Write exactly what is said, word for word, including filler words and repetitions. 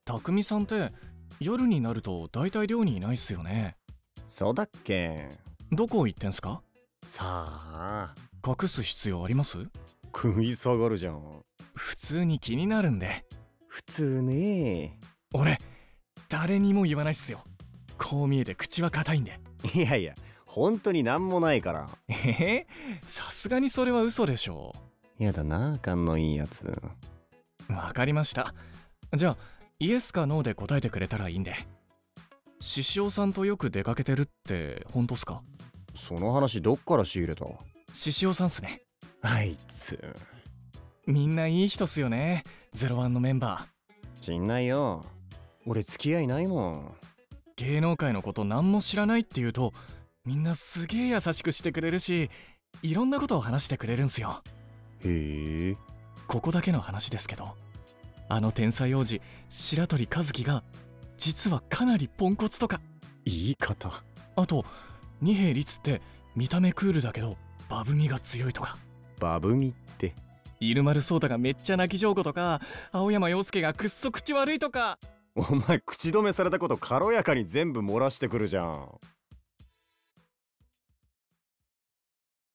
匠さんって夜になると大体寮にいないっすよね。 そうだっけ？ どこ行ってんすか？ さあ、 隠す必要あります？ 食い下がるじゃん。 普通に気になるんで。 普通ね。 俺誰にも言わないっすよ。こう見えて口は硬いんで。 いやいや、本当になんもないから。 えへ、さすがにそれは嘘でしょやだな、勘のいいやつ。 う。わかりました。じゃあイエスかノーで答えてくれたらいいんで。獅子王さんとよく出かけてるって本当っすか？ その話どっから仕入れた？ 獅子王さんっすね。 あいつ。 みんないい人っすよね、ゼロワンのメンバー。 知んないよ。俺付き合いないもん。 芸能界のこと何も知らないって言うと、みんなすげえ優しくしてくれるし、いろんなことを話してくれるんすよ。 へえ。 ここだけの話ですけど、あの天才王子白鳥和樹が実はかなりポンコツとか。 言い方。 あと二瓶律って見た目クールだけどバブみが強いとか。 バブミって。 入丸颯太がめっちゃ泣き上戸とか、青山洋介がくっそ口悪いとか。 お前口止めされたこと軽やかに全部漏らしてくるじゃん。